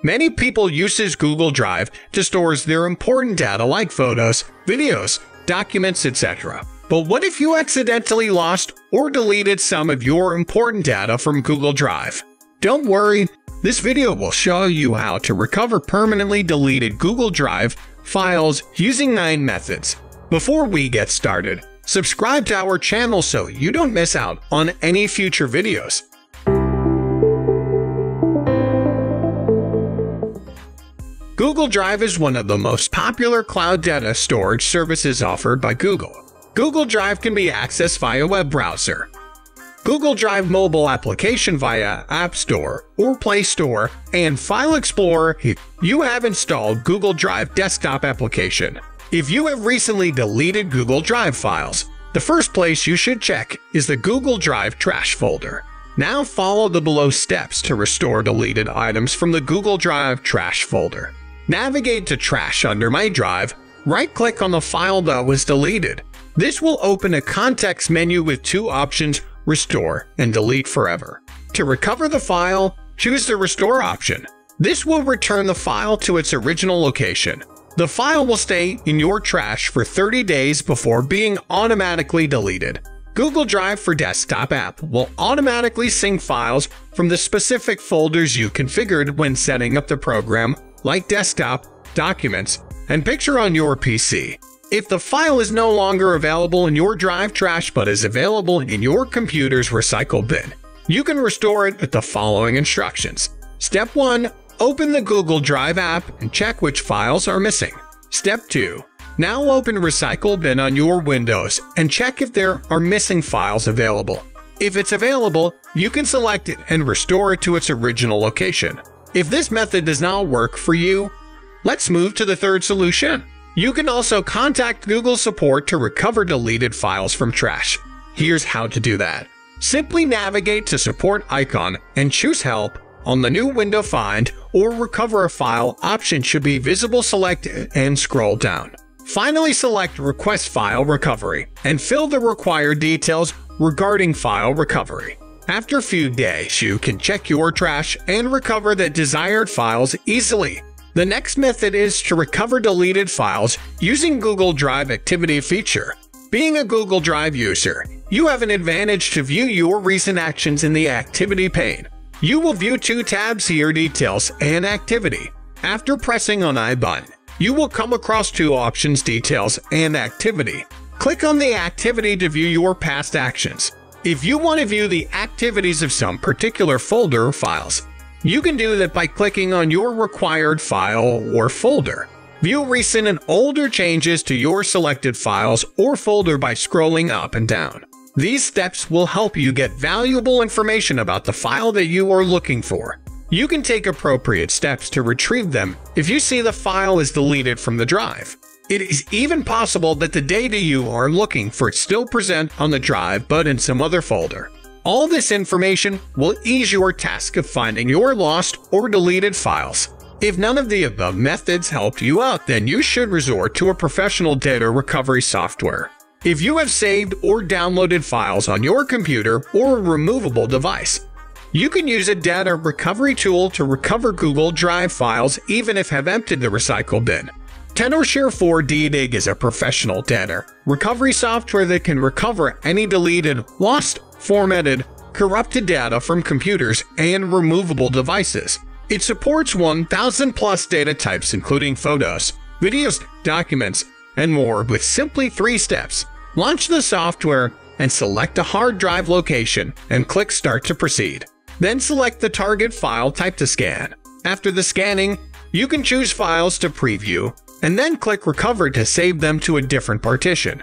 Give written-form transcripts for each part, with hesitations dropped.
Many people use Google Drive to store their important data like photos, videos, documents, etc. But what if you accidentally lost or deleted some of your important data from Google Drive? Don't worry, this video will show you how to recover permanently deleted Google Drive files using 9 methods. Before we get started, subscribe to our channel so you don't miss out on any future videos. Google Drive is one of the most popular cloud data storage services offered by Google. Google Drive can be accessed via web browser, Google Drive mobile application via App Store or Play Store, and File Explorer if you have installed Google Drive desktop application. If you have recently deleted Google Drive files, the first place you should check is the Google Drive trash folder. Now follow the below steps to restore deleted items from the Google Drive trash folder. Navigate to Trash under My Drive, right-click on the file that was deleted. This will open a context menu with 2 options, Restore and Delete Forever. To recover the file, choose the Restore option. This will return the file to its original location. The file will stay in your trash for 30 days before being automatically deleted. Google Drive for Desktop app will automatically sync files from the specific folders you configured when setting up the program, like Desktop, Documents, and Picture on your PC. If the file is no longer available in your Drive trash but is available in your computer's recycle bin, you can restore it with the following instructions. Step 1. Open the Google Drive app and check which files are missing. Step 2. Now open Recycle Bin on your Windows and check if there are missing files available. If it's available, you can select it and restore it to its original location. If this method does not work for you, let's move to the third solution. You can also contact Google support to recover deleted files from trash. Here's how to do that. Simply navigate to Support icon and choose Help. On the new window, Find or Recover a File option should be visible. Select it and scroll down. Finally, select Request File Recovery and fill the required details regarding file recovery. After a few days, you can check your trash and recover the desired files easily. The next method is to recover deleted files using Google Drive Activity feature. Being a Google Drive user, you have an advantage to view your recent actions in the Activity pane. You will view 2 tabs here, Details and Activity. After pressing on I button, you will come across 2 options, Details and Activity. Click on the activity to view your past actions. If you want to view the activities of some particular folder or files, you can do that by clicking on your required file or folder. View recent and older changes to your selected files or folder by scrolling up and down. These steps will help you get valuable information about the file that you are looking for. You can take appropriate steps to retrieve them if you see the file is deleted from the drive. It is even possible that the data you are looking for is still present on the drive but in some other folder. All this information will ease your task of finding your lost or deleted files. If none of the above methods helped you out, then you should resort to a professional data recovery software. If you have saved or downloaded files on your computer or a removable device, you can use a data recovery tool to recover Google Drive files even if have emptied the recycle bin. Tenorshare 4DDIG is a professional data recovery software that can recover any deleted, lost, formatted, corrupted data from computers and removable devices. It supports 1,000 plus data types including photos, videos, documents, and more with simply 3 steps. Launch the software and select a hard drive location and click Start to proceed. Then select the target file type to scan. After the scanning, you can choose files to preview and then click Recover to save them to a different partition.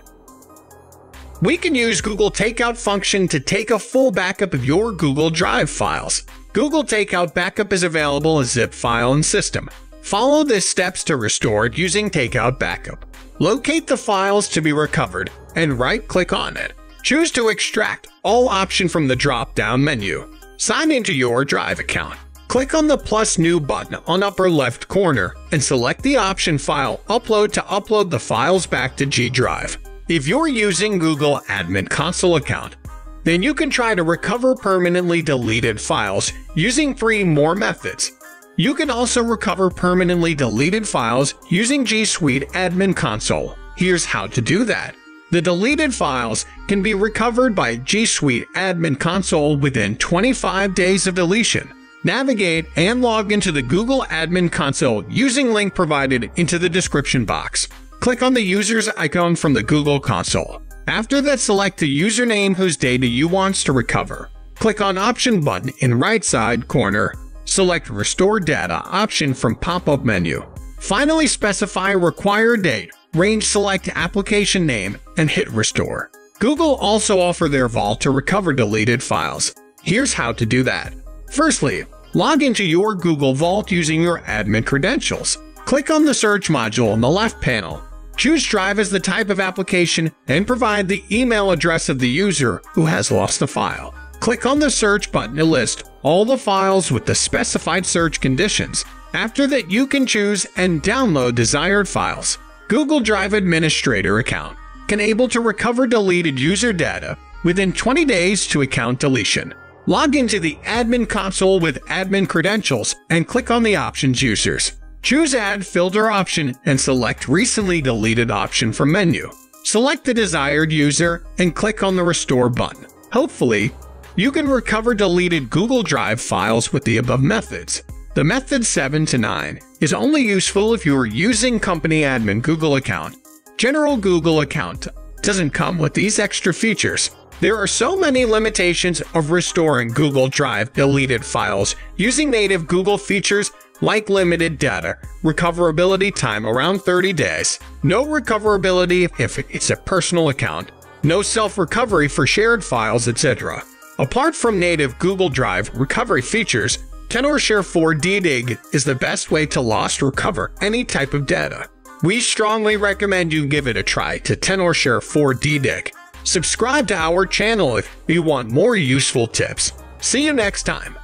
We can use Google Takeout function to take a full backup of your Google Drive files. Google Takeout Backup is available as zip file in system. Follow the steps to restore it using Takeout Backup. Locate the files to be recovered and right-click on it. Choose to extract all option from the drop-down menu. Sign into your Drive account. Click on the plus new button on upper left corner and select the option File Upload to upload the files back to G Drive. If you're using Google Admin Console account, then you can try to recover permanently deleted files using 3 more methods. You can also recover permanently deleted files using G Suite Admin Console. Here's how to do that. The deleted files can be recovered by G Suite Admin Console within 25 days of deletion. Navigate and log into the Google Admin Console using link provided into the description box. Click on the user's icon from the Google console. After that, select the username whose data you want to recover. Click on Option button in right side corner. Select Restore Data option from pop-up menu. Finally, specify required date, range, select application name, and hit Restore. Google also offers their Vault to recover deleted files. Here's how to do that. Firstly, log into your Google Vault using your admin credentials. Click on the search module in the left panel. Choose Drive as the type of application and provide the email address of the user who has lost the file. Click on the search button to list all the files with the specified search conditions. After that, you can choose and download desired files. Google Drive Administrator account can able to recover deleted user data within 20 days to account deletion. Log into the admin console with admin credentials and click on the options users. Choose Add Filter option and select Recently Deleted option from menu. Select the desired user and click on the Restore button. Hopefully, you can recover deleted Google Drive files with the above methods. The method 7 to 9 is only useful if you are using company admin Google account. General Google account doesn't come with these extra features. There are so many limitations of restoring Google Drive deleted files using native Google features like limited data recoverability time around 30 days, no recoverability if it's a personal account, no self-recovery for shared files, etc. Apart from native Google Drive recovery features, Tenorshare 4DDiG is the best way to lost recover any type of data. We strongly recommend you give it a try to Tenorshare 4DDiG. Subscribe to our channel if you want more useful tips. See you next time.